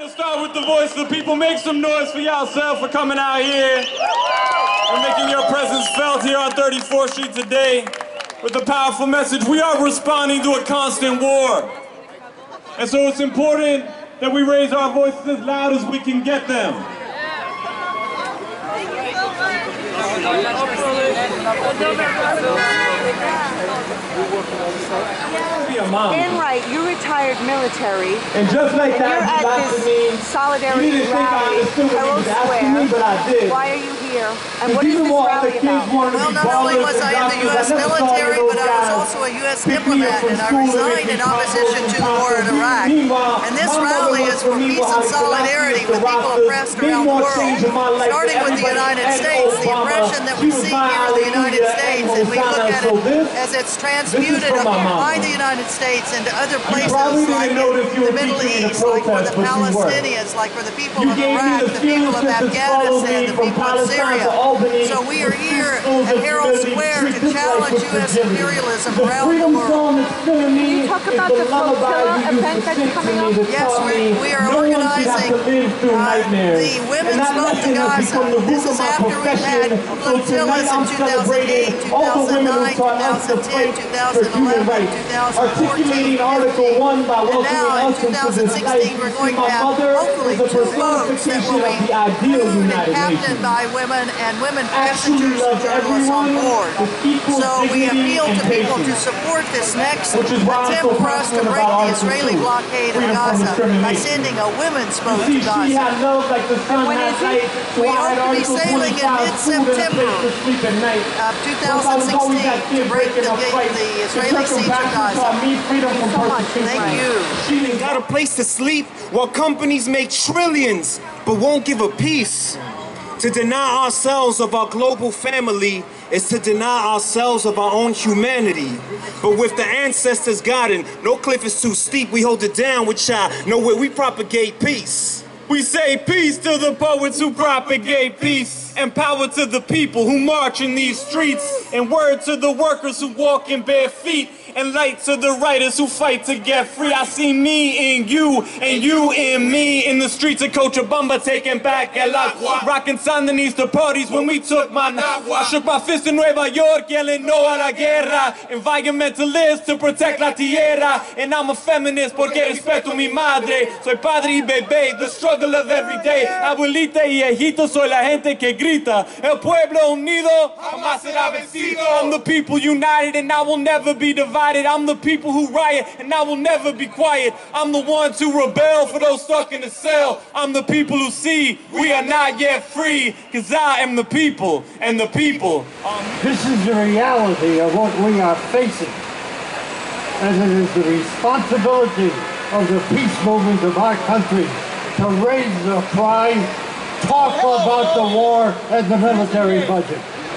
Start with the voice of the people. Make some noise for yourself for coming out here and making your presence felt here on 34th Street today with a powerful message. We are responding to a constant war. And so it's important that we raise our voices as loud as we can get them. And Wright, you retired military. And just like that, you're at this solidarity rally, Herald Square. Why are you here? And what is this rally about? Well, not only was I in the U.S. military, but I was also a U.S. diplomat, and I resigned in opposition to the war in Iraq. And this rally is for peace and solidarity with people oppressed around the world, starting with the United States. The oppression that we see here in the United States, and we look at it as it's transmuted by the United States into other places like in the Middle East, like for the Palestinians, like for the people of Iraq, the people of Afghanistan, the people of Syria. So we are here at Herald Square to challenge U.S. imperialism around the world. Can you talk about the flotilla event that's coming up? Yes, we are organizing the Women's Vote to Gaza. This is after we've had flotillas in 2008, 2009, 2010, 2011, 2014, and now in 2016 we're going to have hopefully 2 boats that will be crewed and captained by women and women passengers and journalists on board. So we appeal to people to support this next attempt for us to break the Israeli blockade of Gaza by sending a women's boat to Gaza. And when is it? We hope to be sailing in mid-September of 2016 to break the Israeli siege of Gaza. Thank you so much. Thank you. She got a place to sleep while companies make trillions but won't give a piece. To deny ourselves of our global family is to deny ourselves of our own humanity. But with the ancestors guiding, no cliff is too steep, we hold it down with child, nowhere we propagate peace. We say peace to the poets who propagate peace, and power to the people who march in these streets, and word to the workers who walk in bare feet, and light to the writers who fight to get free. I see me in you, and you in me, in the streets of Cochabamba taking back El Agua, rocking Sandinista parties when we took Managua. I shook my fist in Nueva York yelling no a la guerra, environmentalists to protect la tierra, and I'm a feminist porque respeto mi madre. Soy padre y bebé, the struggle of every day. Abuelita y hijito, soy la gente que grita. El pueblo unido jamás será vencido. I'm the people united and I will never be divided. I'm the people who riot and I will never be quiet. I'm the ones who rebel for those stuck in the cell. I'm the people who see we are not yet free, cause I am the people and the people. This is the reality of what we are facing, and it is the responsibility of the peace movement of our country to raise the cry, talk about the war and the military budget.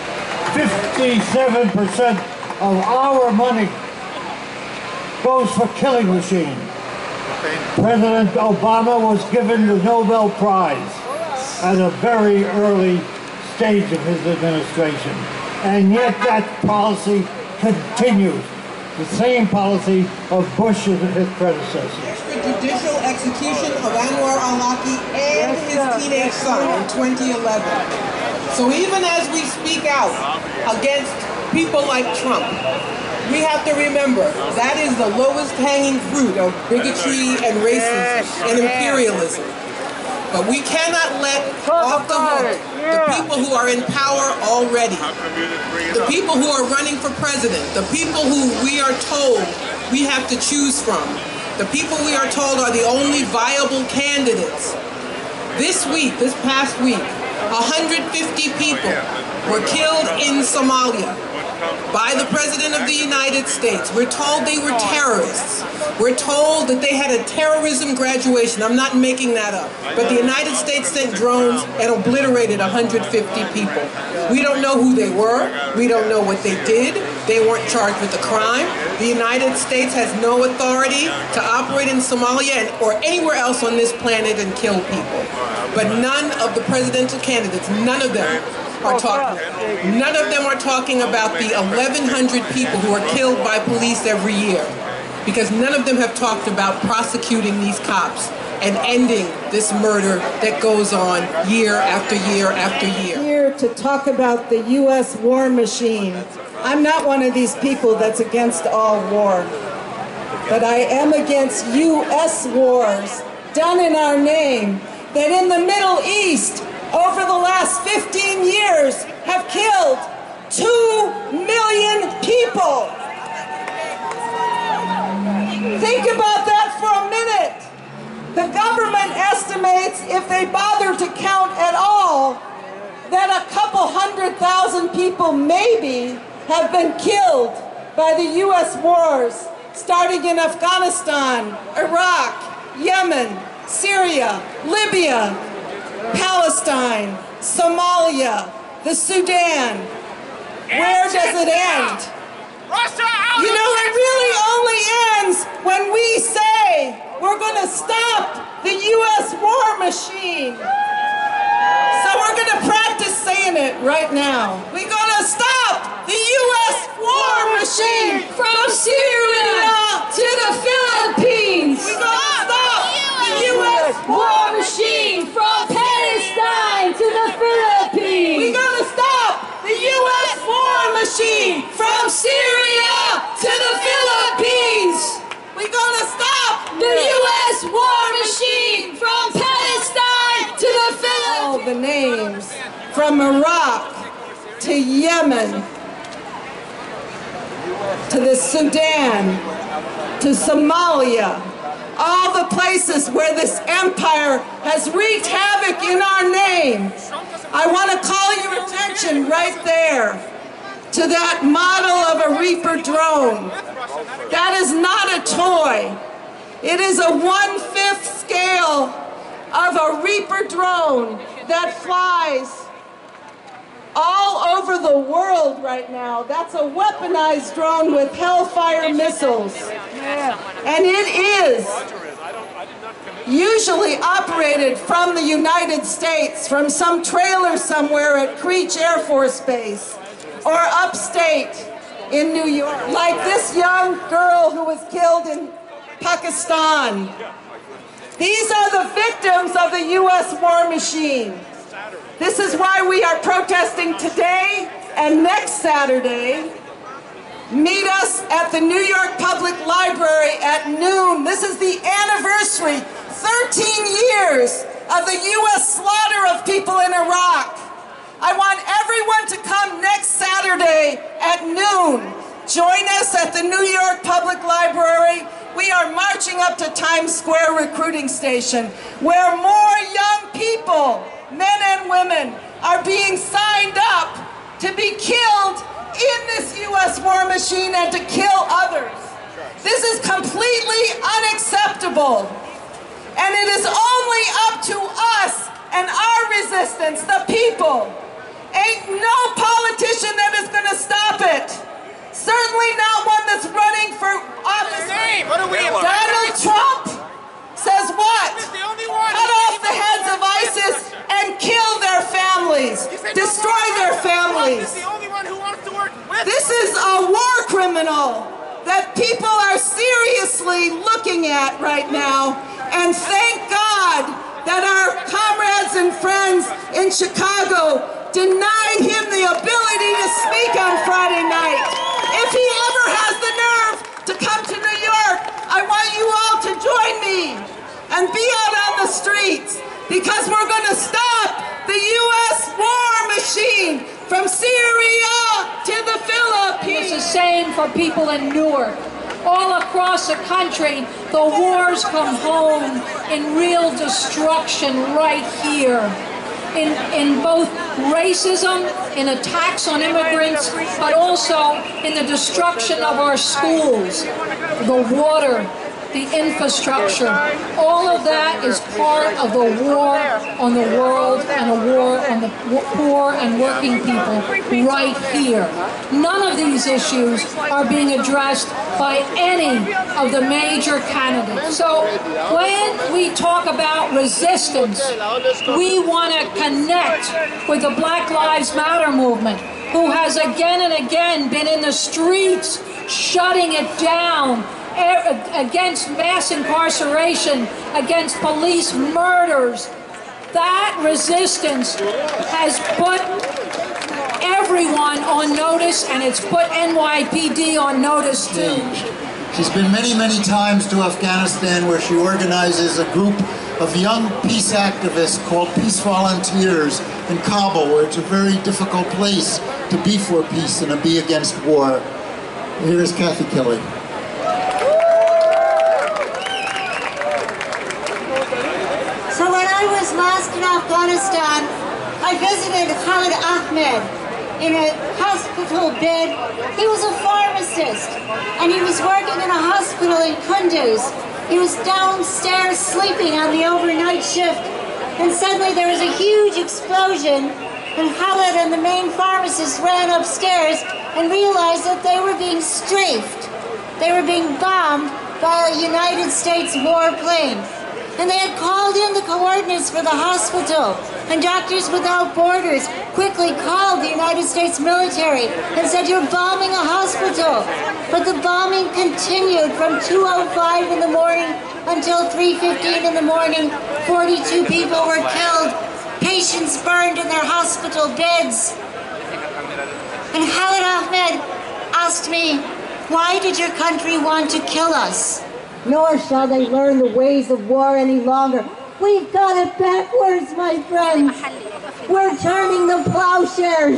57% of our money goes for killing machines. President Obama was given the Nobel Prize at a very early stage of his administration. And yet that policy continues. The same policy of Bush and his predecessors. Extrajudicial execution of Anwar al-Awlaki and his teenage son in 2011. So even as we speak out against people like Trump, we have to remember that is the lowest hanging fruit of bigotry and racism and imperialism. But we cannot let off the hook the people who are in power already, the people who are running for president, the people who we are told we have to choose from, the people we are told are the only viable candidates. This past week, 150 people were killed in Somalia by the President of the United States. We're told they were terrorists. We're told that they had a terrorism graduation. I'm not making that up. But the United States sent drones and obliterated 150 people. We don't know who they were. We don't know what they did. They weren't charged with a crime. The United States has no authority to operate in Somalia or anywhere else on this planet and kill people. But none of the presidential candidates, none of them are talking. None of them are talking about the 1,100 people who are killed by police every year, because none of them have talked about prosecuting these cops and ending this murder that goes on year after year after year. Here to talk about the U.S. war machine. I'm not one of these people that's against all war, but I am against U.S. wars done in our name that in the Middle East over the last 15 years have killed 2 million people. Think about that for a minute. The government estimates, if they bother to count at all, that a couple 100,000 people maybe have been killed by the U.S. wars, starting in Afghanistan, Iraq, Yemen, Syria, Libya, Palestine, Somalia, the Sudan. Where does it end? You know, it really only ends when we say we're going to stop the U.S. war machine. So we're going to practice saying it right now. We're going to stop the U.S. war machine from Syria to the Philippines. We're going to stop the U.S. war machine from Palestine to the Philippines. We're going to stop the U.S. war machine from Syria to the Philippines. We're going to stop the U.S. war machine from Palestine to the Philippines. All the names from Iraq to Yemen to the Sudan to Somalia. All the places where this empire has wreaked havoc in our name. I want to call your attention right there to that model of a Reaper drone. That is not a toy. It is a 1/5 scale of a Reaper drone that flies all over the world right now. That's a weaponized drone with Hellfire missiles. And it is usually operated from the United States, from some trailer somewhere at Creech Air Force Base or upstate in New York. Like this young girl who was killed in Pakistan. These are the victims of the U.S. war machine. This is why we are protesting today and next Saturday. Meet us at the New York Public Library at noon. This is the anniversary, 13 years of the U.S. slaughter of people in Iraq. I want everyone to come next Saturday at noon. Join us at the New York Public Library. We are marching up to Times Square recruiting station, where more young people, men and women, are being signed up to be killed in this U.S. war machine and to kill others. This is completely unacceptable. And it is only up to us and our resistance, the people. Ain't no politician that is going to stop it. Certainly not one that's running for office. Donald Trump says what? Cut off the heads of ISIS and kill their families. Destroy their families. This is a war criminal that people are seriously looking at right now. And thank God that our comrades and friends in Chicago denied him the ability to speak on Friday night. If he ever has the nerve to come to New York, I want you all to join me and be out on the streets, because we're going to stop the U.S. war machine from Syria to the Philippines. It's the same for people in Newark. All across the country, the wars come home in real destruction right here. In both racism, in attacks on immigrants, but also in the destruction of our schools, the water, the infrastructure. All of that is part of the war on the world and a war on the poor and working people right here. None of these issues are being addressed by any of the major candidates. So when we talk about resistance, we want to connect with the Black Lives Matter movement, who has again and again been in the streets shutting it down, against mass incarceration, against police murders. That resistance has put everyone on notice, and it's put NYPD on notice too. She's been many, many times to Afghanistan, where she organizes a group of young peace activists called Peace Volunteers in Kabul, where it's a very difficult place to be for peace and to be against war. Here's Kathy Kelly. So when I was last in Afghanistan, I visited Khalid Ahmed in a hospital bed. He was a pharmacist, and he was working in a hospital in Kunduz. He was downstairs sleeping on the overnight shift, and suddenly there was a huge explosion, and Khalid and the main pharmacist ran upstairs and realized that they were being strafed. They were being bombed by a United States warplane. And they had called in the coordinates for the hospital, and Doctors Without Borders quickly called the United States military and said, "You're bombing a hospital." But the bombing continued from 2:05 in the morning until 3:15 in the morning. 42 people were killed, patients burned in their hospital beds. And Khalid Ahmed asked me, "Why did your country want to kill us?" Nor shall they learn the ways of war any longer. We've got it backwards, my friends. We're turning the plowshares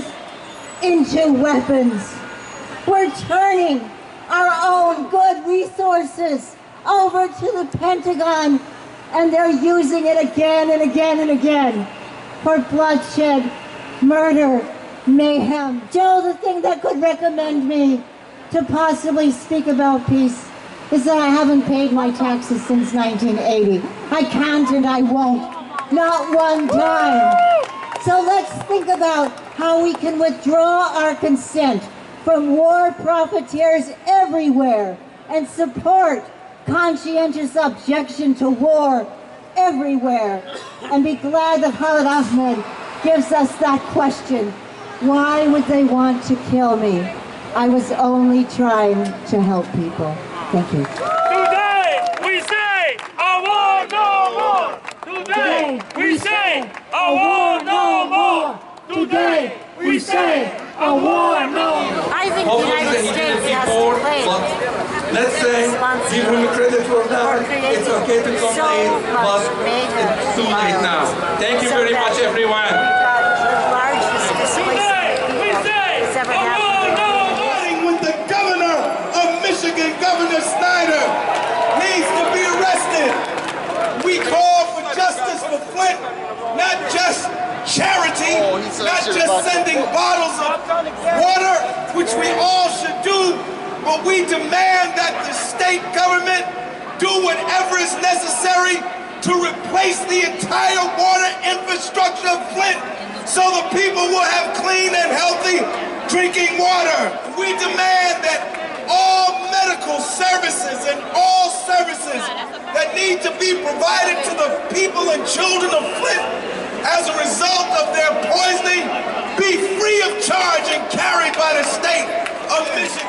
into weapons. We're turning our own good resources over to the Pentagon, and they're using it again and again and again for bloodshed, murder, mayhem. Joe, the thing that could recommend me to possibly speak about peace is that I haven't paid my taxes since 1980. I can't and I won't. Not one time. So let's think about how we can withdraw our consent from war profiteers everywhere and support conscientious objection to war everywhere. And be glad that Khalid Ahmed gives us that question. Why would they want to kill me? I was only trying to help people. Thank you. Today we say a war no more. Today we say a war no more. Today we say a war no more. I think the United States has to play. Let's say, give him credit for that. It's okay to complain, but it's too late now. Thank you very much, everyone. The largest displacement that's ever happened. With the governor of Michigan, Governor SNYDER, needs to be arrested. We call for justice for Flint, not just charity, not just sending bottles of water, which we all should do, but we demand that the state government do whatever is necessary to replace the entire water infrastructure of Flint so the people will have clean and healthy drinking water. We demand that all medical services and all services that need to be provided to the people and children of Flint as a result of their poisoning be free of charge and carried by the state of Michigan.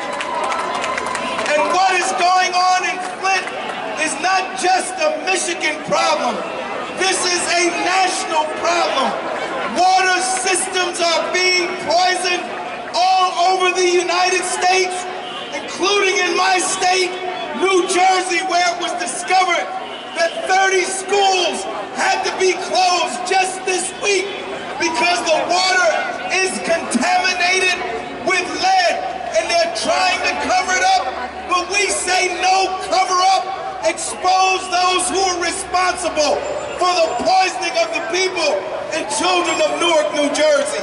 And what is going on in Flint is not just a Michigan problem. This is a national problem. Water systems are being poisoned all over the United States, including in my state, New Jersey, where it was discovered that 30 schools had to be closed just this week because the water is contaminated with lead, and they're trying to cover it up, but we say no cover up, expose those who are responsible for the poisoning of the people and children of Newark, New Jersey.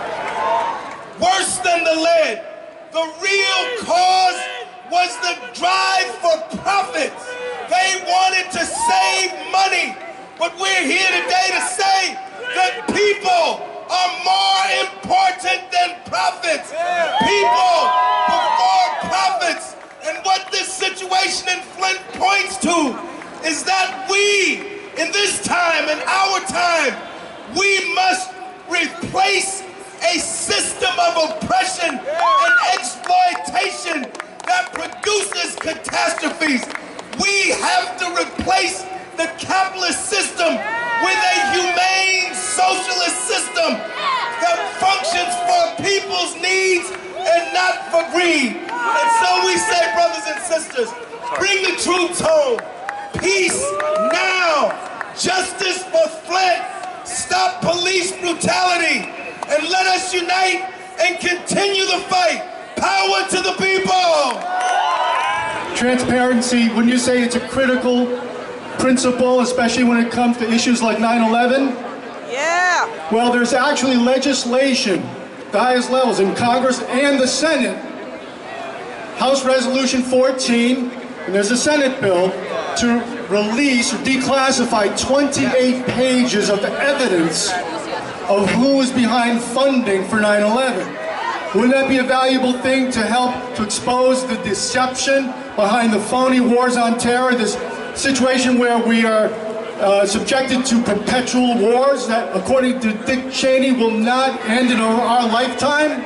Worse than the lead, the real cause was the drive for profit. They wanted to save money, but we're here today to say that people are more important than profits. People before profits. And what this situation in Flint points to is that we, in this time, in our time, we must replace a system of oppression and exploitation that produces catastrophes. We have to replace the capitalist system with a humane socialist system that functions for people's needs and not for greed. And so we say, brothers and sisters, bring the troops home. Peace now. Justice for Flint. Stop police brutality. And let us unite and continue the fight. Power to the people. Transparency, wouldn't you say it's a critical principle, especially when it comes to issues like 9/11? Yeah. Well, there's actually legislation, the highest levels in Congress and the Senate. House Resolution 14, and there's a Senate bill to release or declassify 28 pages of evidence of who was behind funding for 9/11. Wouldn't that be a valuable thing to help to expose the deception behind the phony wars on terror, this situation where we are subjected to perpetual wars that, according to Dick Cheney, will not end in our lifetime?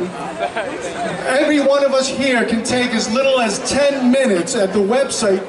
Every one of us here can take as little as 10 minutes at the website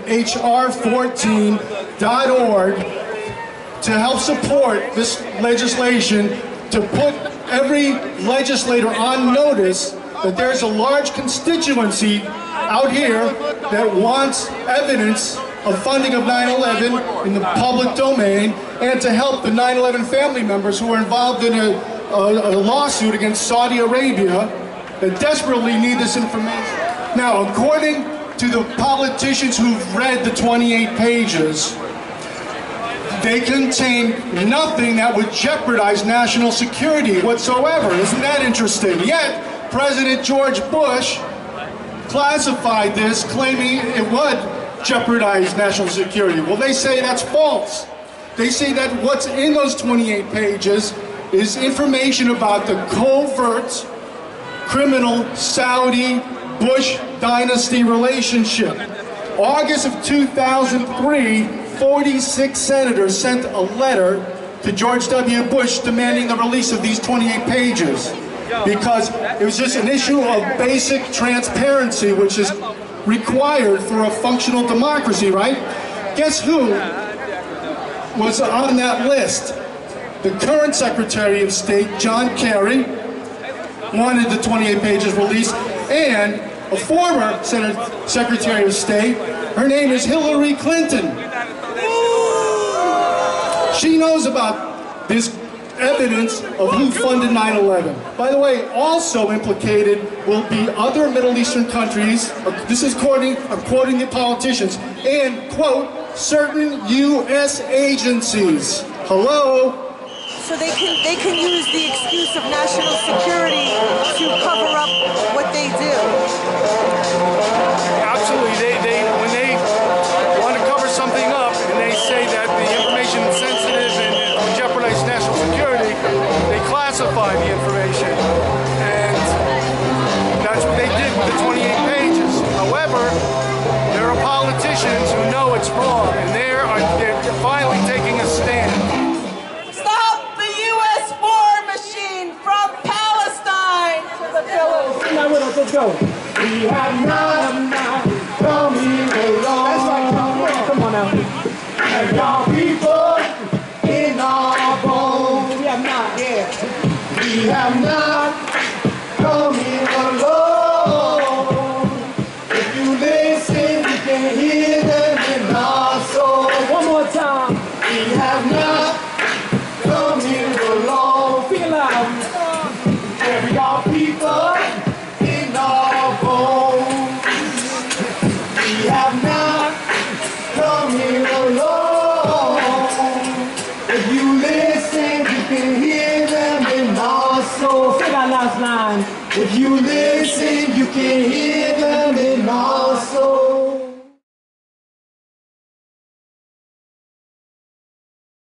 hr14.org to help support this legislation, to put every legislator on notice that there's a large constituency out here that wants evidence of funding of 9/11 in the public domain, and to help the 9/11 family members who are involved in a lawsuit against Saudi Arabia that desperately need this information. Now, according to the politicians who've read the 28 pages, they contain nothing that would jeopardize national security whatsoever. Isn't that interesting? Yet, President George Bush classified this, claiming it would jeopardize national security. Well, they say that's false. They say that what's in those 28 pages is information about the covert criminal Saudi Bush dynasty relationship. August of 2003, 46 senators sent a letter to George W. Bush demanding the release of these 28 pages because it was just an issue of basic transparency, which is required for a functional democracy, right? Guess who was on that list? The current Secretary of State, John Kerry, wanted the 28 pages released, and a former Secretary of State, her name is Hillary Clinton. She knows about this evidence of who funded 9/11. By the way, also implicated will be other Middle Eastern countries, this is I'm quoting the politicians, and, quote, certain U.S. agencies. Hello? So they can use the excuse of national security to cover up what they do. Absolutely. When they want to cover something up and they say that the information is sensitive and it will jeopardize national security, they classify the information. And that's what they did with the 28 pages. However, there are politicians who know it's wrong, and they're finally taking a stand. Let's go. We have not come here alone. That's right, come on now. And y'all people in our bones. We have not, yeah. We have not come here alone. If you listen, you can hear them in our soul. One more time. We have not come here alone. Feel loud. Every y'all people. We have not come here alone. If you listen, you can hear them in our soul. Say that last line. If you listen, you can hear